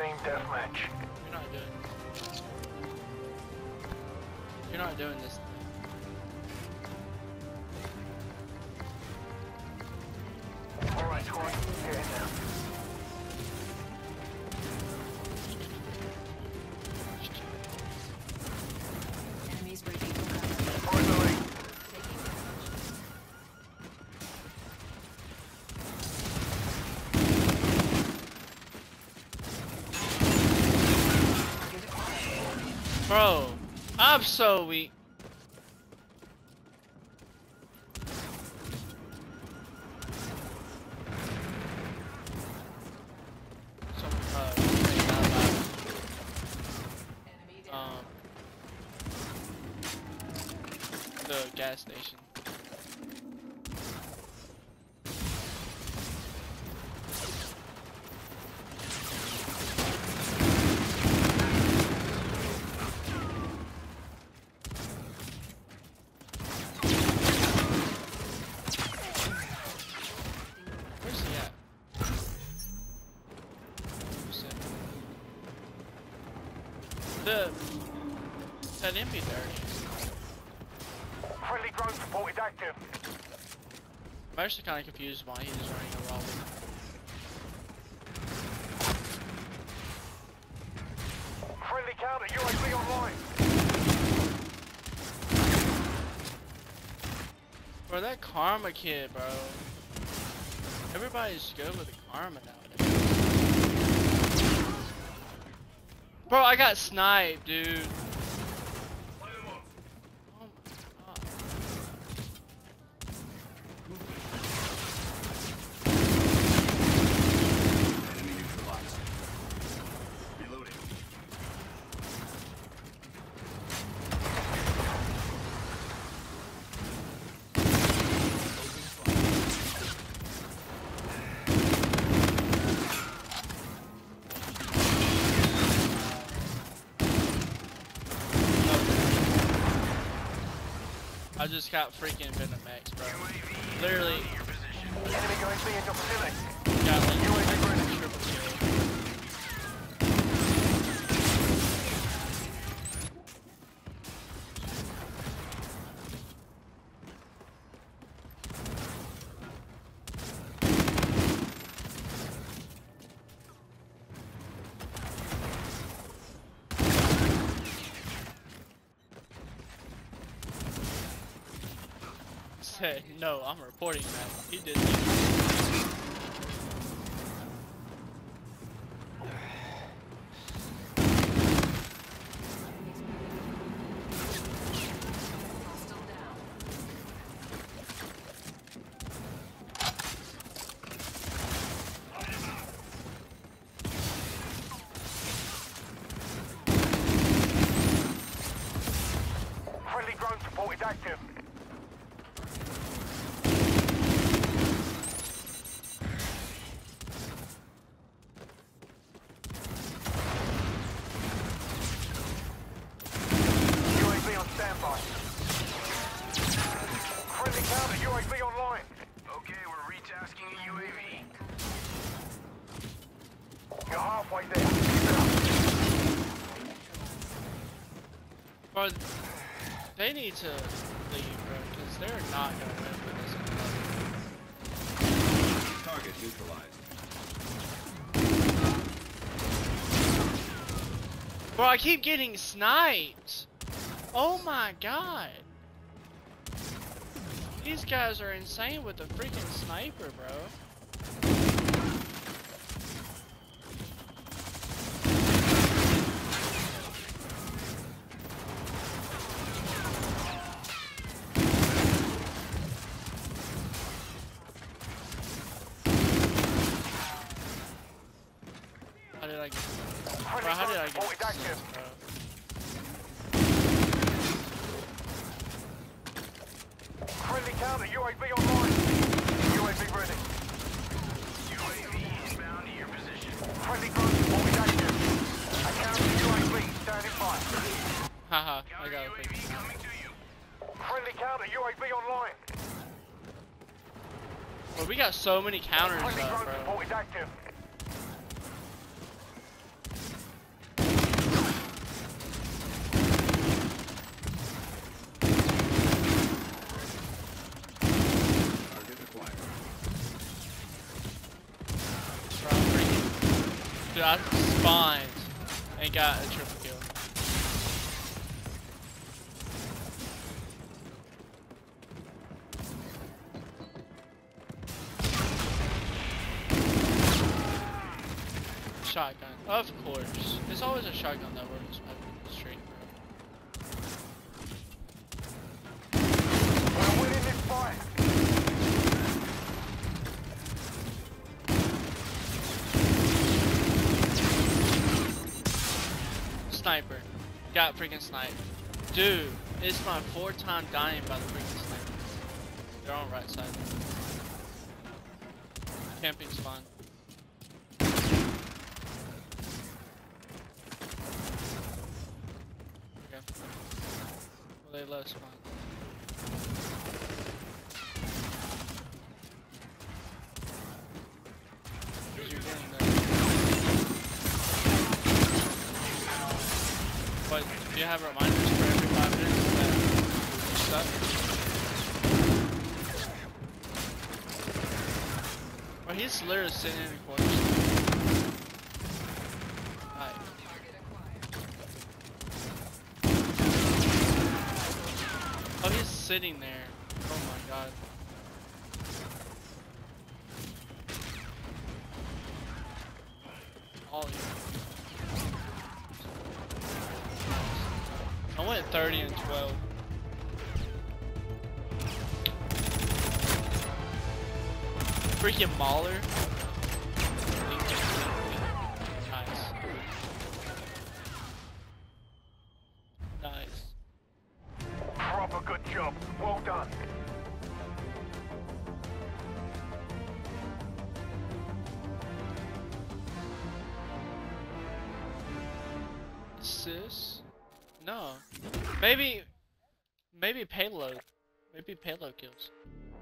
Team deathmatch. You're not doing. You're not doing this. Alright, squad. Get in now. Enemies ready for cover. Find the lead. Bro, I'm so weak. The gas station. Where's he at? That enemy there. Friendly drone support is active. I'm actually kind of confused why he's running a robber. Friendly counter UAV online. Bro, that Karma kid, bro. Everybody's good with the Karma nowadays. Bro, I got sniped, dude. Oh my god. Enemy neutralized. Reloading. I just got freaking Venom X, bro. Literally, Enemy UAV in your vicinity. got like UAV ready. triple kill. Said, no, I'm reporting that. He did that. Hostile down. Friendly drone support is active. UAV on standby. Friendly counter UAV online. Okay, we're retasking a UAV. You're halfway there. Keep it up. Bro, they need to leave, bro, because they're not gonna win with this. Target neutralized. Bro, I keep getting sniped. Oh my god. These guys are insane with the freaking sniper, bro. How did I get? Bro, how did I get this, bro? Friendly counter UAV online. UAV ready. UAV inbound to your position. Friendly drone support is active. A counter UAV standing by. Haha, I got it. coming to you. Friendly counter UAV online. Bro, we got so many counters Friendly up, drone bro. support is active. Dude, I spawned and got a triple kill. Shotgun, of course. There's always a shotgun that works on the street, bro. We're winning this fight. Sniper. Got freaking sniped. Dude, it's my 4th time dying by the freaking sniper. They're on right side. Camping's fun. Okay. Well, they let us spawn. You're getting there. But do you have reminders for every 5 minutes that you're stuck? Or he's literally sitting in the corner. Right. Oh, he's sitting there. Oh my god. All you. I went 30 and 12. Freaking Mauler. Nice. Nice. Proper good job. Well done. Assist? No. Maybe payload. Maybe payload kills.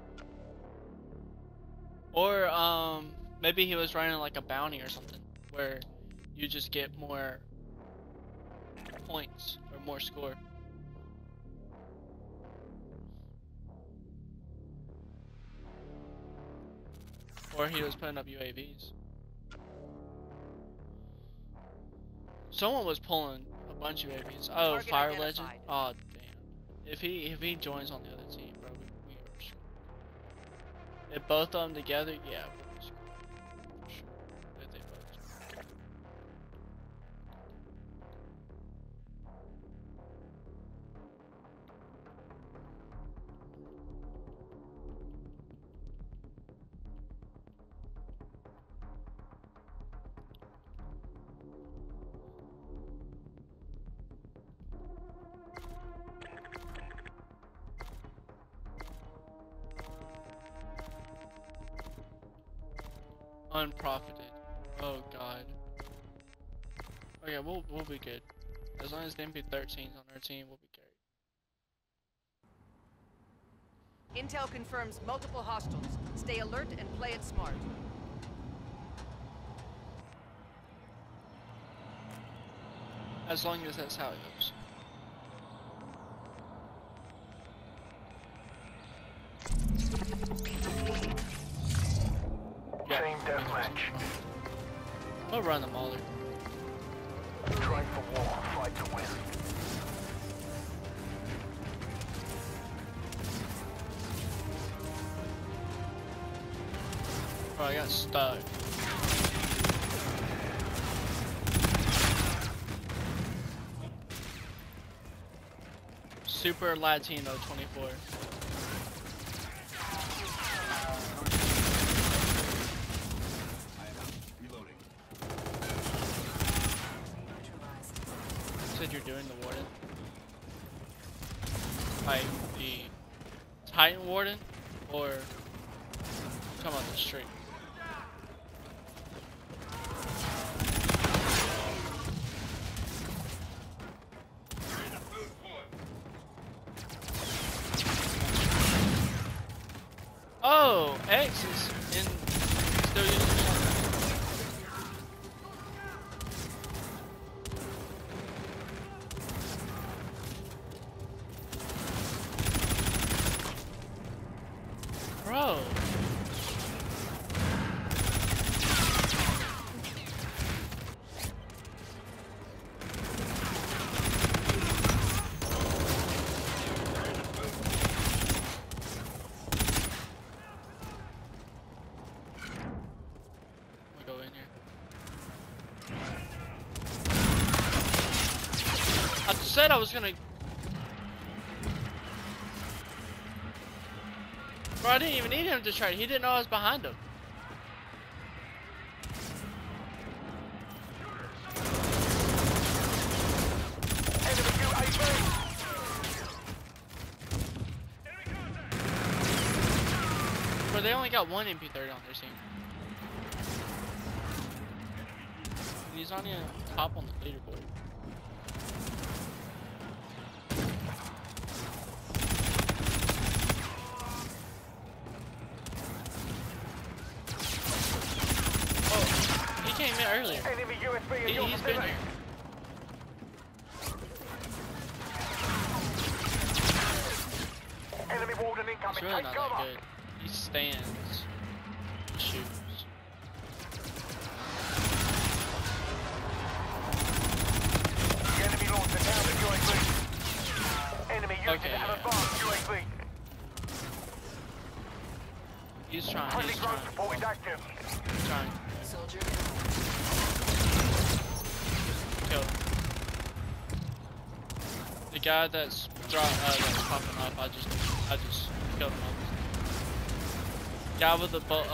Or maybe he was running like a bounty or something where you just get more points or more score. Or he was putting up UAVs. Someone was pulling a bunch of UAVs. Oh, Target Fire identified. Legend. Oh damn! If he joins on the other team, bro, we are screwed. If both of them together, yeah, we're screwed. For sure. If they both join. Unprofited. Oh god. Okay, we'll be good. As long as the MP13's on our team, we'll be carried. Intel confirms multiple hostiles. Stay alert and play it smart. As long as that's how it goes. Team deathmatch. We'll run them all. Train for war. Fight to win. Oh, I got stuck. Super Latino 24. Reloading. Said you're doing the Warden. Like the Titan Warden, or come on the street. Oh, X is in still using shotgun. Bro. said I was gonna. Bro, I didn't even need him to try. He didn't know I was behind him. Enemy UAV. Bro, they only got one MP30 on their team. He's not even top on the leaderboard. Oh, he came in earlier. Enemy USB in your He's been vicinity. here. Enemy warden incoming. It's really Take not cover. that good. He stands, shoots. The enemy launched a down UAV. Enemy using Okay, an yeah. advanced UAV. He's trying. Friendly He's drone trying. support is active. He's trying. Soldier Kill him. The guy that's that's popping up, I just killed him. Guy with the boat.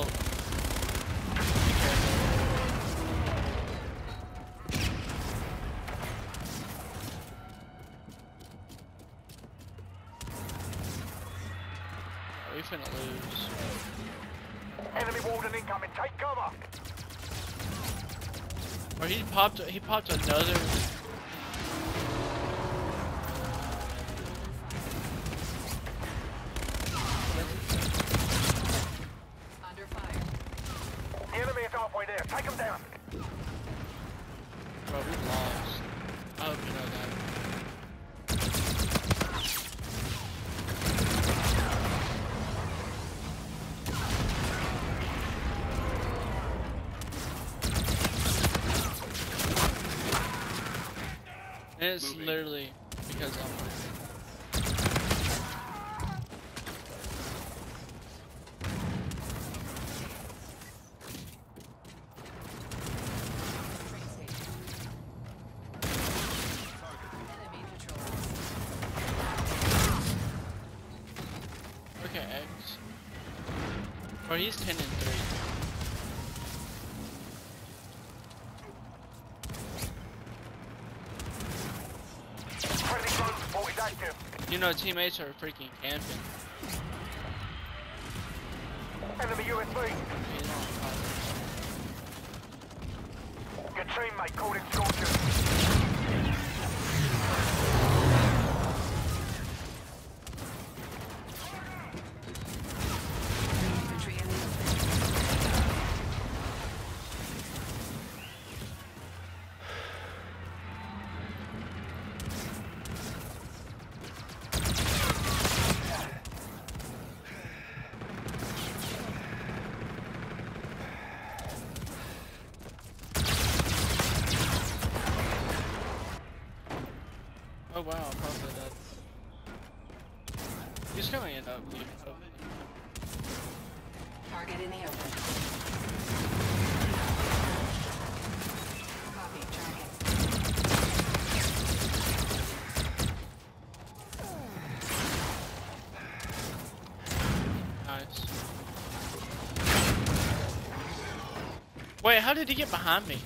We finna lose. Enemy warden incoming. Take cover. Or he popped another. under fire. The enemy is halfway there. Take them down. Bro, we lost. I hope you know that. And it's Moving. literally because I'm. Enemy neutralized. Okay, X. Bro, he's 10-3. Friendly drone support is active. You know, teammates are freaking camping. Enemy USB. He's on top. Your teammate called in Scorpion. Infantry in the open. Oh wow, probably that. He's gonna end up leaving. Target in the open. Copy. Target. Nice. Wait, how did he get behind me?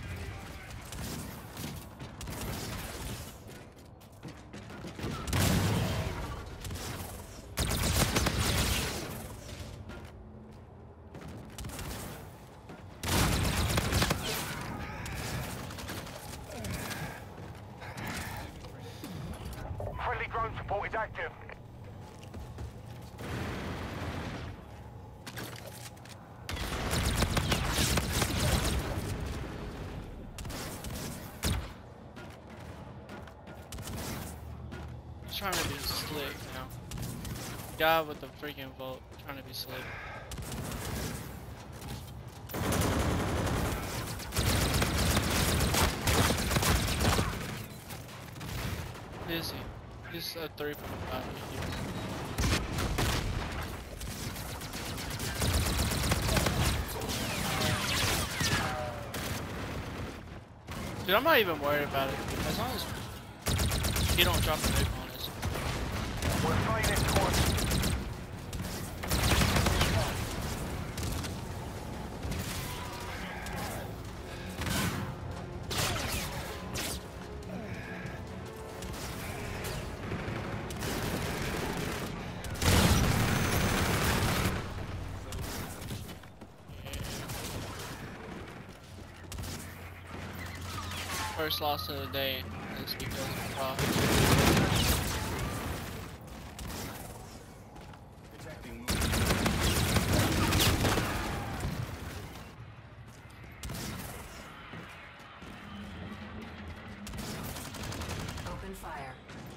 Friendly drone support is active. He's trying to be slick now. Guy with the freaking Volt trying to be slick. Who is he? He's a 3.5 here. Dude, I'm not even worried about it. As long as He don't drop the nuke on us. We're failing squad. First loss of the day. That's because of Prof. Detecting movement. Open fire.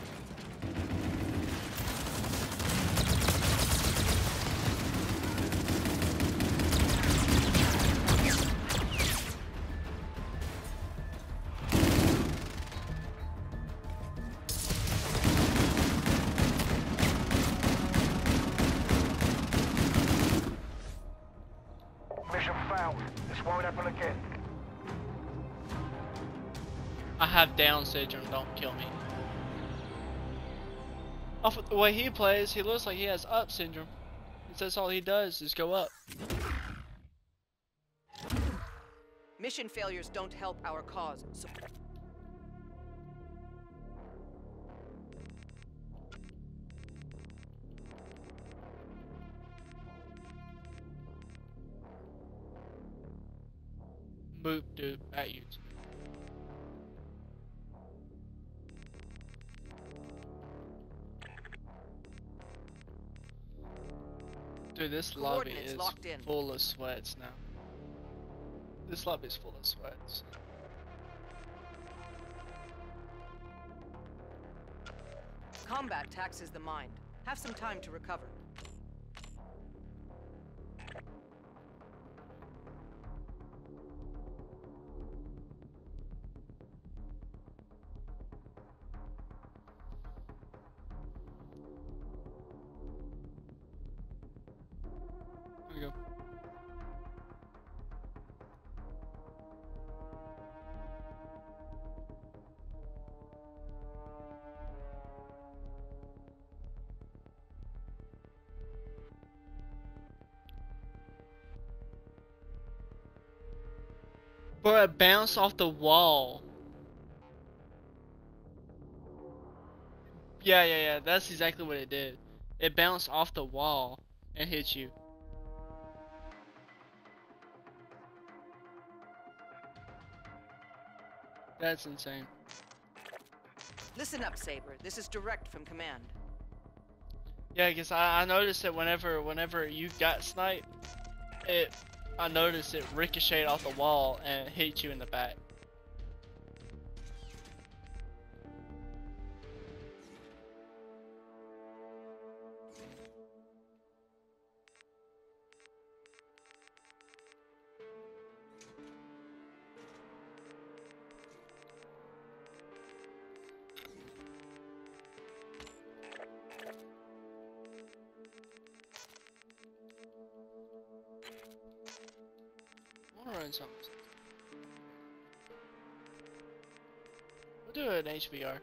Mission failed. This won't happen again. I have Down syndrome, don't kill me. Off of the way he plays, he looks like he has Up syndrome. He says all he does is go up. Mission failures don't help our cause. So Boop doop at you. Dude, this lobby Coordinates is locked in. full of sweats now. This lobby is full of sweats. combat taxes the mind. Have some time to recover. Here we go. Bro, it bounced off the wall. Yeah, that's exactly what it did. It bounced off the wall and hit you. That's insane. Listen up, Saber. This is direct from command. Yeah, because I noticed that whenever you got sniped, I noticed it ricocheted off the wall and hit you in the back. I wanna run something. We'll do an HVR.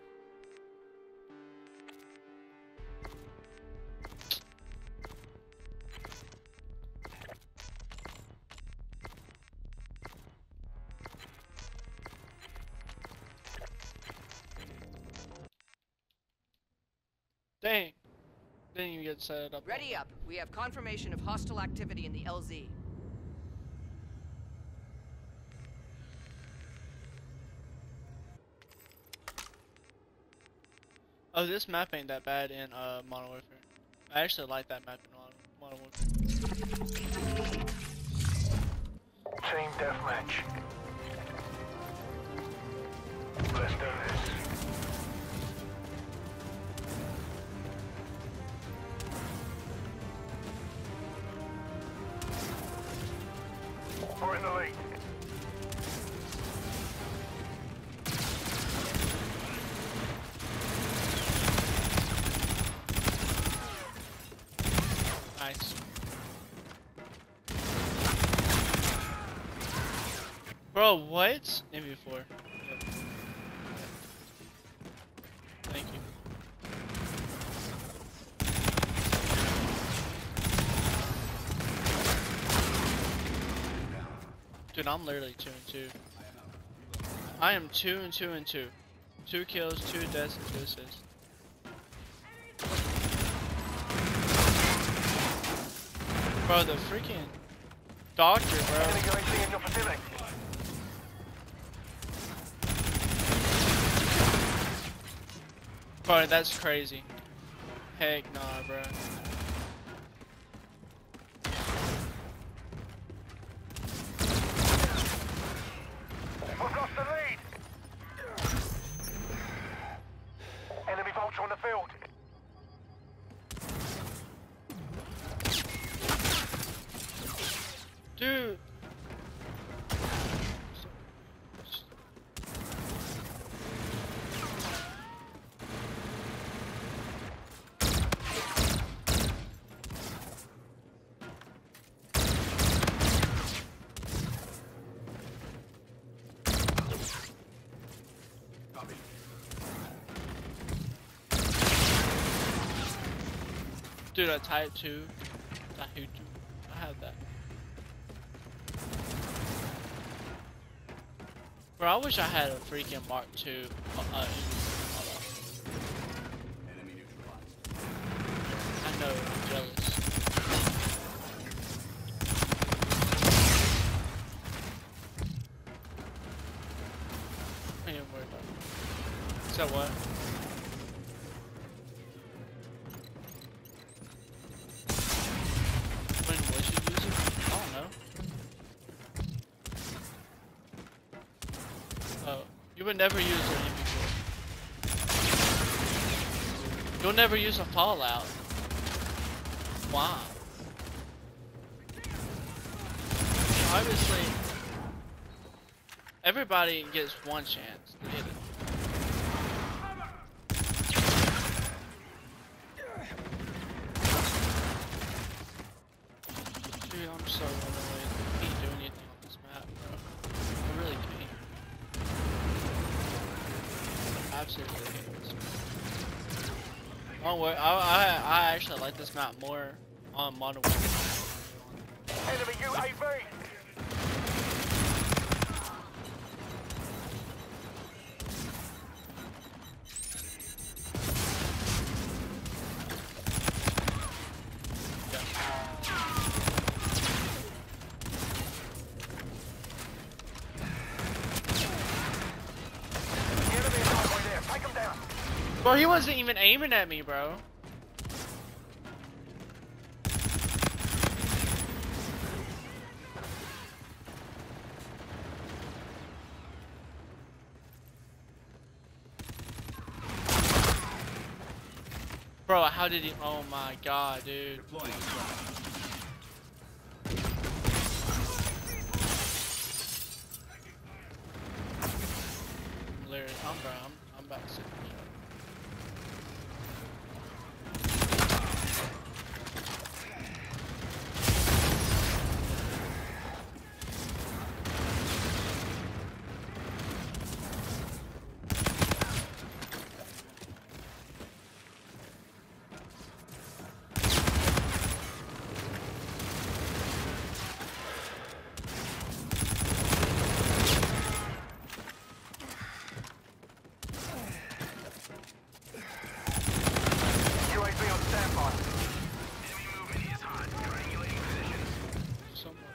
Dang. Didn't even get set up. Ready up. We have confirmation of hostile activity in the LZ. Oh, this map ain't that bad in Modern Warfare. I actually like that map in Modern Warfare. Team deathmatch. Let's do this. We're in the lead. Nice. Bro, what? MV4. Thank you. Dude, I'm literally 2 and 2. I am 2 and 2 and 2. 2 kills, 2 deaths, and 2 assists. Bro, the freaking doctor, bro. Enemy UAV in your vicinity. Bro, that's crazy. Heck nah, bro. We've lost the lead. Enemy vulture on the field. Dude. Copy. Dude, a Type 2. I have that. Bro, I wish I had a freaking Mark II. Enemy neutralized. I know, I'm jealous. I ain't worried about it. So what? When would you use it? I don't know. Oh, you would never use an MP4. You'll never use a Fallout. Wow. Obviously, everybody gets one chance to hit it. Dude, I'm so annoyed. I can't do anything on this map, bro. I really can't. Absolutely hate this map. Oh, wait, I actually like this map more on Modern Warfare. Enemy UAV. The enemy is halfway there. Take them down. Bro, he wasn't even aiming at me, bro. Bro, how did he? Oh my god, dude. Deploying. Literally, I'm about to sit in the shot. UAV on standby. Somewhere.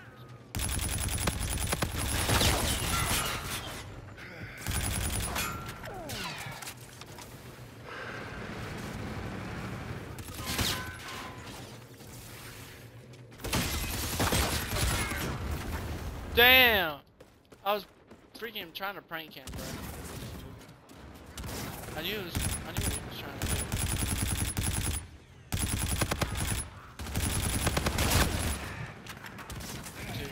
Damn! I was freaking trying to prank him, bro. I knew what he was trying to do. Dude.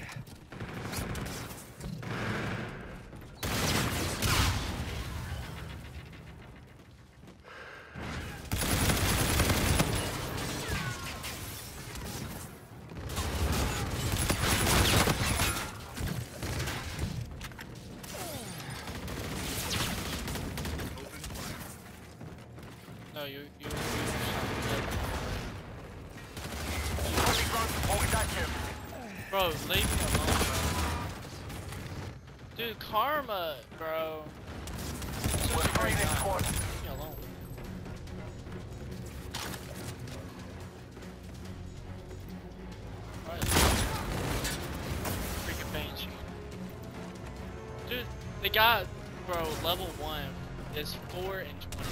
No, you Friendly drone support is active. bro, leave me alone, bro. Dude, Karma, bro. Such We're a great free this guy. squad. Leave me alone. Right. Freaking Banshee. Dude, the guy, bro, level 1 is 4 and 20.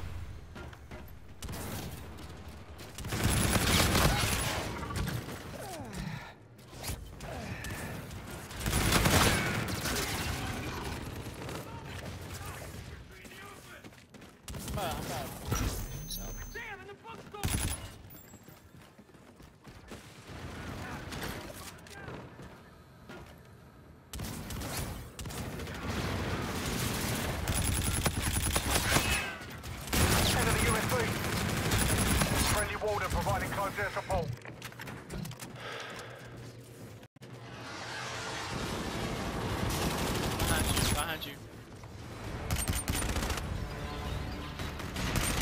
I'm about so. Enemy USV. Friendly warden providing close air support.